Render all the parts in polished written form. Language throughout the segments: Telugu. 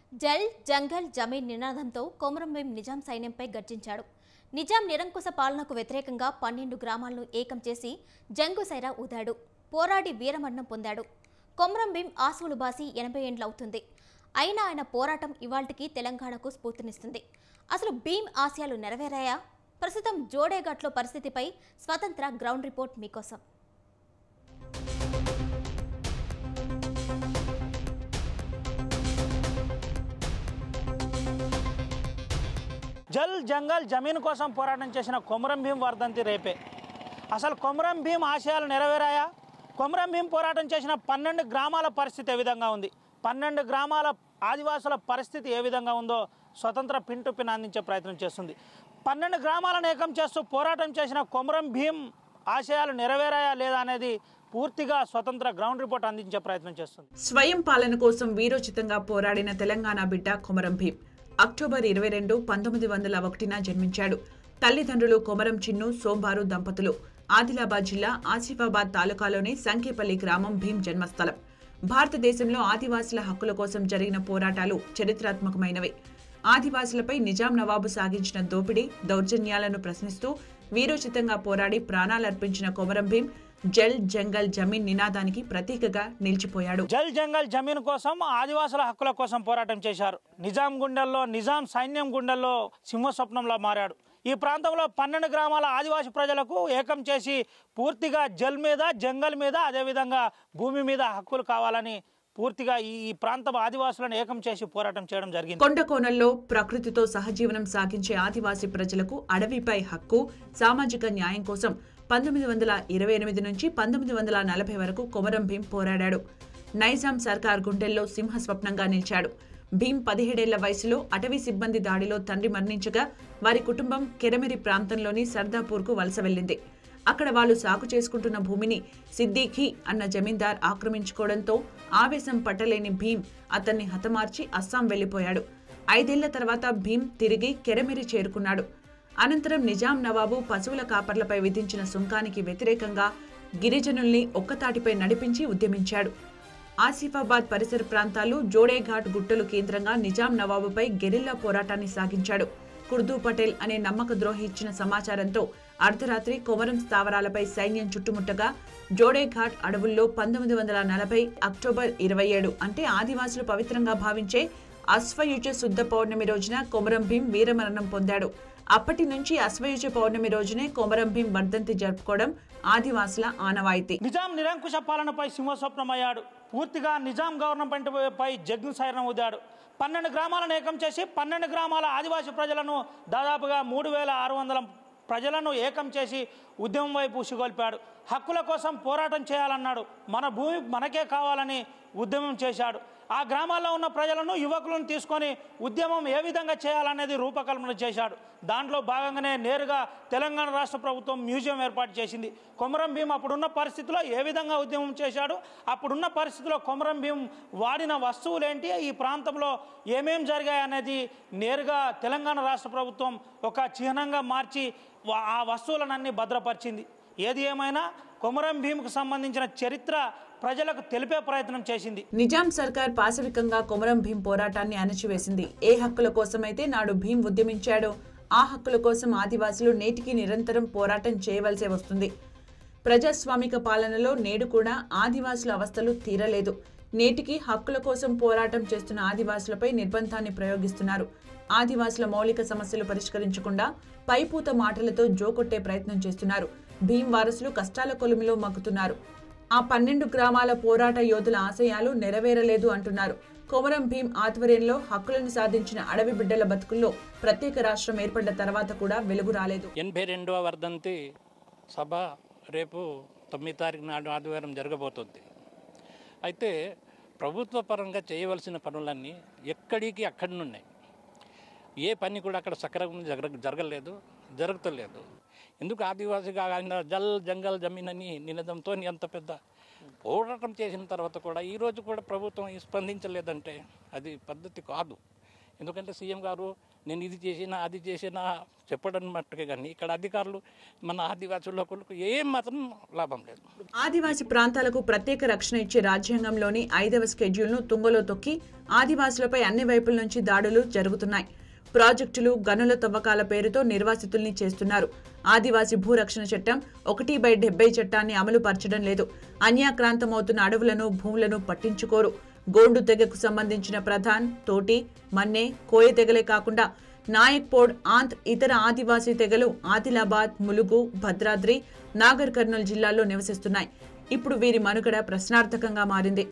జల్ జంగల్ జమీన్ నినాదంతో కొమరంభీం నిజాం సైన్యంపై గర్జించాడు. నిజాం నిరంకుశ పాలనకు వ్యతిరేకంగా 12 గ్రామాలను ఏకం చేసి జంగుసైరా ఊదాడు. పోరాడి వీరమరణం పొందాడు. కొమరంభీం ఆసువులు బాసి 80 ఏండ్లవుతుంది. అయినా ఆయన పోరాటం ఇవాల్టికి తెలంగాణకు స్ఫూర్తినిస్తుంది. అసలు భీం ఆశయాలు నెరవేరాయా? ప్రస్తుతం జోడేఘాట్లో పరిస్థితిపై స్వతంత్ర గ్రౌండ్ రిపోర్ట్ మీకోసం. జల్ జంగల్ జమీన్ కోసం పోరాటం చేసిన కొమరంభీం వర్ధంతి రేపే. అసలు కొమరంభీం ఆశయాలు నెరవేరాయా? కొమరంభీం పోరాటం చేసిన 12 గ్రామాల పరిస్థితి ఏ విధంగా ఉంది? 12 గ్రామాల ఆదివాసుల పరిస్థితి ఏ విధంగా ఉందో స్వతంత్ర పిన్ టు పిన్ అందించే ప్రయత్నం చేస్తుంది. 12 గ్రామాలను ఏకం చేస్తూ పోరాటం చేసిన కొమరంభీం ఆశయాలు నెరవేరాయా లేదా అనేది పూర్తిగా స్వతంత్ర గ్రౌండ్ రిపోర్ట్ అందించే ప్రయత్నం చేస్తుంది. స్వయం పాలన కోసం వీరోచితంగా పోరాడిన తెలంగాణ బిడ్డ కొమరంభీం అక్టోబర్ 22, 1901న జన్మించాడు. తల్లిదండ్రులు కొమరం చిన్ను, సోంబారు దంపతులు. ఆదిలాబాద్ జిల్లా ఆసిఫాబాద్ తాలూకాలోని సంకేపల్లి గ్రామం భీం జన్మస్థలం. భారతదేశంలో ఆదివాసుల హక్కుల కోసం జరిగిన పోరాటాలు చరిత్రాత్మకమైనవి. ఆదివాసులపై నిజాం నవాబు సాగించిన దోపిడీ, దౌర్జన్యాలను ప్రశ్నిస్తూ వీరోచితంగా పోరాడి ప్రాణాలర్పించిన కొమరంభీం జల్ జంగల్ జమీన్ నినాదానికి ప్రతీకగా నిలిచిపోయాడు. జల్ జంగల్ జమీన్ కోసం, ఆదివాసుల హక్కుల కోసం పోరాటం చేశారు. నిజాం గుండెల్లో, నిజాం సైన్యం గుండెల్లో సింహస్వప్నంలా మారాడు. ఈ ప్రాంతంలో 12 గ్రామాల ఆదివాసి ప్రజలకు ఏకం చేసి పూర్తిగా జల్ మీద, జంగల్ మీద, అదేవిధంగా భూమి మీద హక్కులు కావాలని పూర్తిగా ఈ ప్రాంతం ఆదివాసులను ఏకం చేసి పోరాటం చేయడం జరిగింది. కొండ కోనల్లో ప్రకృతితో సహజీవనం సాగించే ఆదివాసీ ప్రజలకు అడవిపై హక్కు, సామాజిక న్యాయం కోసం 1928 నుంచి 1940 వరకు కొమరంభీం పోరాడాడు. నైజాం సర్కార్ గుండెల్లో సింహస్వప్నంగా నిలిచాడు. భీం 17 ఏళ్ల వయసులో అటవీ సిబ్బంది దాడిలో తండ్రి మరణించగా వారి కుటుంబం కెరమెరి ప్రాంతంలోని సర్దాపూర్కు వలస వెళ్లింది. అక్కడ వాళ్లు సాగు చేసుకుంటున్న భూమిని సిద్దిఖీ అన్న జమీందార్ ఆక్రమించుకోవడంతో ఆవేశం పట్టలేని భీం అతన్ని హతమార్చి అస్సాం వెళ్లిపోయాడు. 5 ఏళ్ల తర్వాత భీం తిరిగి కెరమెరి చేరుకున్నాడు. అనంతరం నిజాం నవాబు పశువుల కాపర్లపై విధించిన సుంకానికి వ్యతిరేకంగా గిరిజనుల్ని ఒక్కతాటిపై నడిపించి ఉద్యమించాడు. ఆసిఫాబాద్ పరిసర ప్రాంతాలు, జోడేఘాట్ గుట్టలు కేంద్రంగా నిజాం నవాబుపై గెరిల్లా పోరాటాన్ని సాగించాడు. కుర్దూ పటేల్ అనే నమ్మక ద్రోహి ఇచ్చిన సమాచారంతో అర్ధరాత్రి కొమరం స్థావరాలపై సైన్యం చుట్టుముట్టగా జోడేఘాట్ అడవుల్లో 1940 అక్టోబర్ 27 అంటే ఆదివాసులు పవిత్రంగా భావించే అశ్వయుజ శుద్ధ పౌర్ణమి రోజున కొమరంభీం వీరమరణం పొందాడు. అప్పటి నుంచి అశ్వయుజ పౌర్ణమి రోజునే కొమరంభీం వర్ధంతి జరుపుకోవడం ఆదివాసుల ఆనవాయితీ. నిజాం నిరంకుశ పాలనపై సింహస్వప్నమయ్యాడు. పూర్తిగా నిజాం గవర్నమెంట్ పై జగ్గుసైరం ఊదాడు. 12 గ్రామాలను ఏకం చేసి 12 గ్రామాల ఆదివాసీ ప్రజలను దాదాపుగా 3600 ప్రజలను ఏకం చేసి ఉద్యమం వైపు ఉసిగొల్పాడు. హక్కుల కోసం పోరాటం చేయాలన్నాడు. మన భూమి మనకే కావాలని ఉద్యమం చేశాడు. ఆ గ్రామాల్లో ఉన్న ప్రజలను, యువకులను తీసుకొని ఉద్యమం ఏ విధంగా చేయాలనేది రూపకల్పన చేశాడు. దాంట్లో భాగంగానే నేరుగా తెలంగాణ రాష్ట్ర ప్రభుత్వం మ్యూజియం ఏర్పాటు చేసింది. కొమరంభీం అప్పుడున్న పరిస్థితిలో ఏ విధంగా ఉద్యమం చేశాడు, అప్పుడున్న పరిస్థితిలో కొమరంభీం వాడిన వస్తువులేంటి, ఈ ప్రాంతంలో ఏమేం జరిగాయి అనేది నేరుగా తెలంగాణ రాష్ట్ర ప్రభుత్వం ఒక చిహ్నంగా మార్చి ఆ వస్తువులనన్నీ భద్రపరిచింది. ఏది ఏమైనా కొమరంభీంకు సంబంధించిన చరిత్ర ప్రజలకు తెలిపే ప్రయత్నం చేసింది. నిజాం సర్కార్ పాశవికంగా కొమరంభీం పోరాటాన్ని అణచివేసింది. ఏ హక్కుల కోసమైతే నాడు భీం ఉద్యమించాడో ఆ హక్కుల కోసం ఆదివాసులు నేటికి నిరంతరం పోరాటం చేయవలసి వస్తుంది. ప్రజాస్వామిక పాలనలో నేడు కూడా ఆదివాసుల అవస్థలు తీరలేదు. నేటికి హక్కుల కోసం పోరాటం చేస్తున్న ఆదివాసులపై నిర్బంధాన్ని ప్రయోగిస్తున్నారు. ఆదివాసుల మౌలిక సమస్యలు పరిష్కరించకుండా పైపూత మాటలతో జోకొట్టే ప్రయత్నం చేస్తున్నారు. భీం వారసులు కష్టాల కొలిమిలో మగ్గుతున్నారు. ఆ 12 గ్రామాల పోరాట యోధుల ఆశయాలు నెరవేరలేదు అంటున్నారు. కొమరంభీం ఆధ్వర్యంలో హక్కులను సాధించిన అడవి బిడ్డల బతుకుల్లో ప్రత్యేక రాష్ట్రం ఏర్పడ్డ తర్వాత కూడా వెలుగు రాలేదు. 82వ వర్ధంతి సభ రేపు 9 తారీఖు నాడు ఆదివారం జరగబోతుంది. అయితే ప్రభుత్వ పరంగా చేయవలసిన పనులన్నీ ఎక్కడికి అక్కడినున్నాయి. ఏ పని కూడా అక్కడ సక్రమంగా జరగలేదు, జరుగుతలేదు. ఎందుకు ఆదివాసిగా ఆయన జల్ జంగల్ జమీన్ అని నినాదంతో ఎంత పెద్ద పోరాటం చేసిన తర్వాత కూడా ఈరోజు కూడా ప్రభుత్వం స్పందించలేదంటే అది పద్ధతి కాదు. ఎందుకంటే సీఎం గారు నేను ఇది చేసినా అది చేసినా చెప్పడం మట్టుకే కానీ ఇక్కడ అధికారులు మన ఆదివాసులకు ఏం మాత్రం లాభం లేదు. ఆదివాసీ ప్రాంతాలకు ప్రత్యేక రక్షణ ఇచ్చే రాజ్యాంగంలోని 5వ షెడ్యూల్ను తుంగలో తొక్కి ఆదివాసులపై అన్ని వైపుల నుంచి దాడులు జరుగుతున్నాయి. ప్రాజెక్టులు, గనుల తవ్వకాల పేరుతో నిర్వాసితుల్ని చేస్తున్నారు. ఆదివాసీ భూరక్షణ చట్టం 1/70 చట్టాన్ని అమలు పరచడం లేదు. అన్యాక్రాంతమవుతున్న అడవులను, భూములను పట్టించుకోరు. గోండు తెగకు సంబంధించిన ప్రధాన్, తోటి, మన్నే, కోయ తెగలే కాకుండా నాయక్పోడ్, ఆంత్, ఇతర ఆదివాసీ తెగలు ఆదిలాబాద్, ములుగు, భద్రాద్రి, నాగర్ కర్నూలు జిల్లాల్లో నివసిస్తున్నాయి. ఇప్పుడు వీరి మనుగడ ప్రశ్నార్థకంగా మారింది.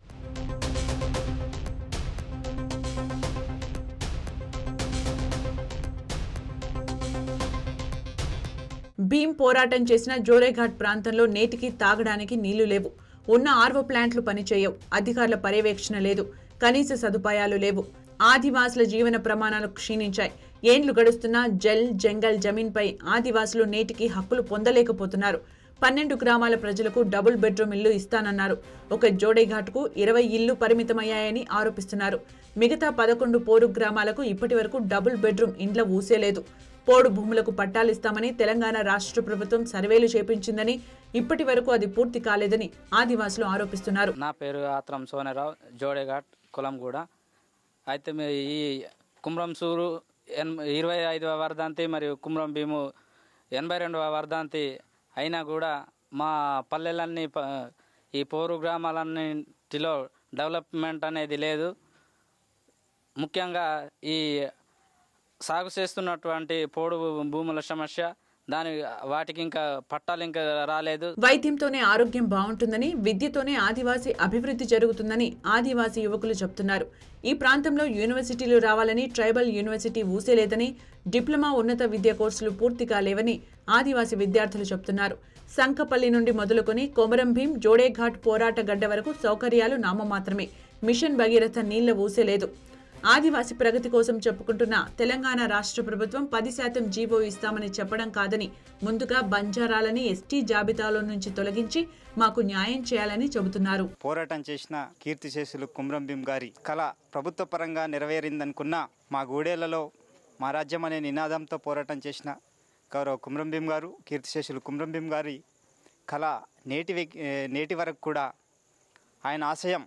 భీం పోరాటం చేసిన జోరేఘాట్ ప్రాంతంలో నేటికి తాగడానికి నీళ్లు లేవు. ఉన్న ఆర్వో ప్లాంట్లు పనిచేయవు. అధికారుల పర్యవేక్షణ లేదు. కనీస సదుపాయాలు లేవు. ఆదివాసుల జీవన ప్రమాణాలు క్షీణించాయి. ఏండ్లు గడుస్తున్నా జల్, జంగల్ జమీన్పై ఆదివాసులు నేటికి హక్కులు పొందలేకపోతున్నారు. 12 గ్రామాల ప్రజలకు డబుల్ బెడ్రూమ్ ఇల్లు ఇస్తానన్నారు. ఒక జోడేఘాట్కు 20 ఇళ్లు పరిమితమయ్యాయని ఆరోపిస్తున్నారు. మిగతా 11 పోరు గ్రామాలకు ఇప్పటి వరకు డబుల్ బెడ్రూమ్ ఇండ్ల ఊసేలేదు. పోడు భూములకు పట్టాలిస్తామని తెలంగాణ రాష్ట్ర ప్రభుత్వం సర్వేలు చేపించిందని, ఇప్పటి వరకు అది పూర్తి కాలేదని ఆదివాసులు ఆరోపిస్తున్నారు. నా పేరు ఆత్రం సోనరావు, జోడేఘాట్, కులంగూడ. అయితే ఈ కుమ్రంసూరు 25వ వర్ధంతి మరియు కుమ్రం భీము 82వ వర్ధంతి అయినా కూడా మా పల్లెలన్నీ, ఈ పోరు గ్రామాలన్నింటిలో డెవలప్మెంట్ అనేది లేదు. ముఖ్యంగా ఈ సాగు చేస్తున్నటువంటి పోడు భూముల సమస్య, వాటికి ఇంకా పట్టాలు ఇంకా రాలేదు. వైద్యంతోనే ఆరోగ్యం బాగుంటుందని, విద్యతోనే ఆదివాసీ అభివృద్ధి జరుగుతుందని ఆదివాసీ యువకులు చెబుతున్నారు. ఈ ప్రాంతంలో యూనివర్సిటీలు రావాలని, ట్రైబల్ యూనివర్సిటీ ఊసేలేదని, డిప్లొమా ఉన్నత విద్యా కోర్సులు పూర్తిగా లేవని ఆదివాసీ విద్యార్థులు చెబుతున్నారు. సంకపల్లి నుండి మొదలుకొని కొమరం భీం, జోడేఘాట్ పోరాట గడ్డ వరకు సౌకర్యాలు నామమాత్రమే. మిషన్ భగీరథ నీళ్ల ఊసేలేదు. ఆదివాసీ ప్రగతి కోసం చెప్పుకుంటున్న తెలంగాణ రాష్ట్ర ప్రభుత్వం 10% జీవో ఇస్తామని చెప్పడం కాదని, ముందుగా బంజారాలని ఎస్టీ జాబితాలో నుంచి తొలగించి మాకు న్యాయం చేయాలని చెబుతున్నారు. పోరాటం చేసిన కీర్తిశేషులు కుమ్రం భీం గారి కళ ప్రభుత్వ పరంగా నెరవేరిందనుకున్న, మా గూడేళ్లలో మా రాజ్యం అనే నినాదంతో పోరాటం చేసిన గౌరవ కుమ్రం భీం గారు, కీర్తిశేషులు కుమ్రం భీం గారి కళ నేటి వరకు కూడా ఆయన ఆశయం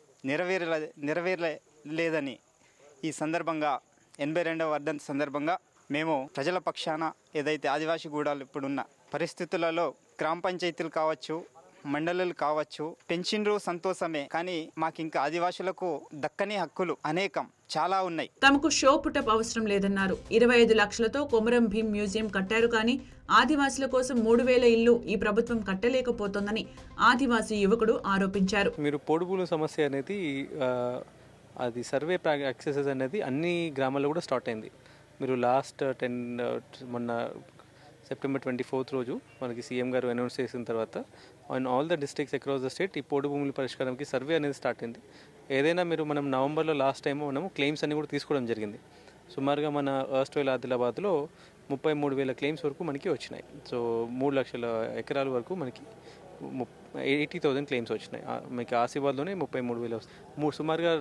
నెరవేరలేదని ఈ సందర్భంగా 82వ వర్ధంతి సందర్భంగా మేము ప్రజల పక్షాన ఏదైతే ఆదివాసీ గూడాలు ఇప్పుడున్న పరిస్థితులలో గ్రామ పంచాయతీలు కావచ్చు, మండలాలు కావచ్చు, పెన్షన్లు సంతోషమే, కానీ మాకు ఇంకా ఆదివాసులకు దక్కని హక్కులు అనేకం చాలా ఉన్నాయి. తమకు షో పుటప్ అవసరం లేదన్నారు. 25 లక్షలతో కొమరం భీం మ్యూజియం కట్టారు, కానీ ఆదివాసుల కోసం 3000 ఇళ్లు ఈ ప్రభుత్వం కట్టలేకపోతోందని ఆదివాసీ యువకుడు ఆరోపించారు. మీరు పోడు భూముల సమస్య అనేది అది సర్వే యాక్సెసెస్ అనేది అన్ని గ్రామాల్లో కూడా స్టార్ట్ అయింది. మీరు లాస్ట్ మొన్న సెప్టెంబర్ 24 రోజు మనకి సీఎం గారు అనౌన్స్ చేసిన తర్వాత on all the districts across the state ఈ పోడు భూముల పరిష్కారంకి సర్వే అనేది స్టార్ట్ అయింది. ఏదైనా మీరు మనం నవంబర్లో లాస్ట్ టైం మనము క్లెయిమ్స్ అన్ని కూడా తీసుకోవడం జరిగింది. సుమారుగా మన ఎర్స్ట్వైల్ ఆదిలాబాద్లో 33,000 క్లెయిమ్స్ వరకు మనకి వచ్చినాయి. సో 3 లక్షల ఎకరాల వరకు మనకి 80,000 క్లెయిమ్స్ వచ్చినాయి. మనకి ఆసిఫాబాద్లోనే 33,000, సుమారుగా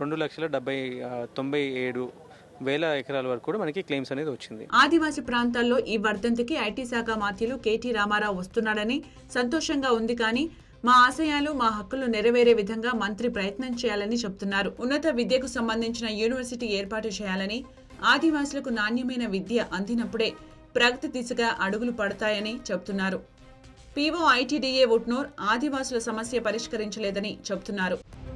2,97,000 ఎకరాల వరకు కూడా మనకి క్లెయిమ్స్ అనేది వచ్చింది. ఆదివాసీ ప్రాంతాల్లో ఈ వర్ధంతికి ఐటీ శాఖ మంత్రులు కేటీ రామారావు వస్తున్నాడని సంతోషంగా ఉంది, కానీ మా ఆశయాలు, మా హక్కులు నెరవేరే విధంగా మంత్రి ప్రయత్నం చేయాలని చెబుతున్నారు. ఉన్నత విద్యకు సంబంధించిన యూనివర్సిటీ ఏర్పాటు చేయాలని, ఆదివాసులకు నాణ్యమైన విద్య అందినప్పుడే ప్రగతి దిశగా అడుగులు పడతాయని చెబుతున్నారు. పీఓ ఐటీడీఏ ఉట్నూర్ ఆదివాసుల సమస్య పరిష్కరించలేదని చెబుతున్నారు.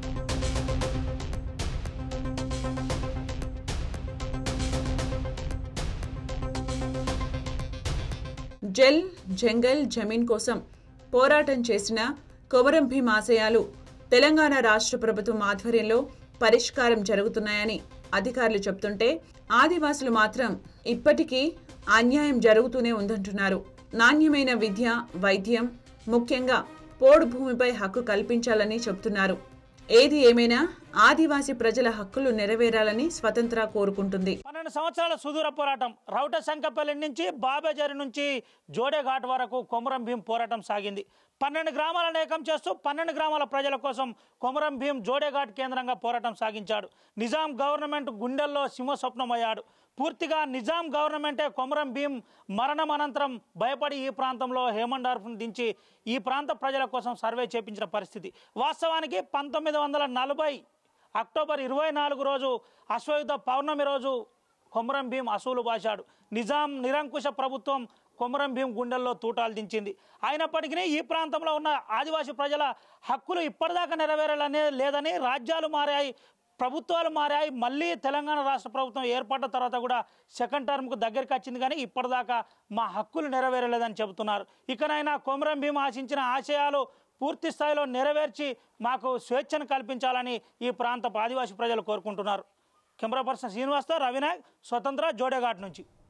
జల్, జంగల్ జమీన్ కోసం పోరాటం చేసిన కొమరం భీం ఆశయాలు తెలంగాణ రాష్ట్ర ప్రభుత్వం ఆధ్వర్యంలో పరిష్కారం జరుగుతున్నాయని అధికారులు చెబుతుంటే, ఆదివాసులు మాత్రం ఇప్పటికీ అన్యాయం జరుగుతూనే ఉందంటున్నారు. నాణ్యమైన విద్య, వైద్యం, ముఖ్యంగా పోడు భూమిపై హక్కు కల్పించాలని చెబుతున్నారు. ఏది ఏమైనా ఆదివాసీ ప్రజల హక్కులు నెరవేరాలని స్వతంత్ర కోరుకుంటుంది. 12 సంవత్సరాల సుదూర పోరాటం. రౌట శంకపల్లి నుంచి బాబేజరి నుంచి జోడేఘాట్ వరకు కొమరం భీం పోరాటం సాగింది. 12 గ్రామాలను ఏకం చేస్తూ 12 గ్రామాల ప్రజల కోసం కొమరం భీం జోడేఘాట్ కేంద్రంగా పోరాటం సాగించాడు. నిజాం గవర్నమెంట్ గుండెల్లో సింహస్వప్నమయ్యాడు. పూర్తిగా నిజాం గవర్నమెంటే కొమరం భీం మరణం అనంతరం భయపడి ఈ ప్రాంతంలో హేమండార్ఫ్ను దించి ఈ ప్రాంత ప్రజల కోసం సర్వే చేపించిన పరిస్థితి. వాస్తవానికి 1940 అక్టోబర్ 24 రోజు అశ్వయుధ పౌర్ణమి రోజు కొమరం భీం అసూలు బాశాడు. నిజాం నిరంకుశ ప్రభుత్వం కొమరం భీం గుండెల్లో తూటాలు దించింది. అయినప్పటికీ ఈ ప్రాంతంలో ఉన్న ఆదివాసీ ప్రజల హక్కులు ఇప్పటిదాకా నెరవేరాలనే లేదని రాజ్యాలు మారాయి, ప్రభుత్వాలు మారాయి. మళ్ళీ తెలంగాణ రాష్ట్ర ప్రభుత్వం ఏర్పడ్డ తర్వాత కూడా సెకండ్ టర్మ్కు దగ్గరికి వచ్చింది, కానీ ఇప్పటిదాకా మా హక్కులు నెరవేరలేదని చెబుతున్నారు. ఇకనైనా కొమరం భీం ఆశించిన ఆశయాలు పూర్తి స్థాయిలో నెరవేర్చి మాకు స్వేచ్ఛను కల్పించాలని ఈ ప్రాంత ఆదివాసీ ప్రజలు కోరుకుంటున్నారు. కెమెరా పర్సన్ శ్రీనివాస్తో రవినాయక్, స్వతంత్ర, జోడేఘాట్ నుంచి.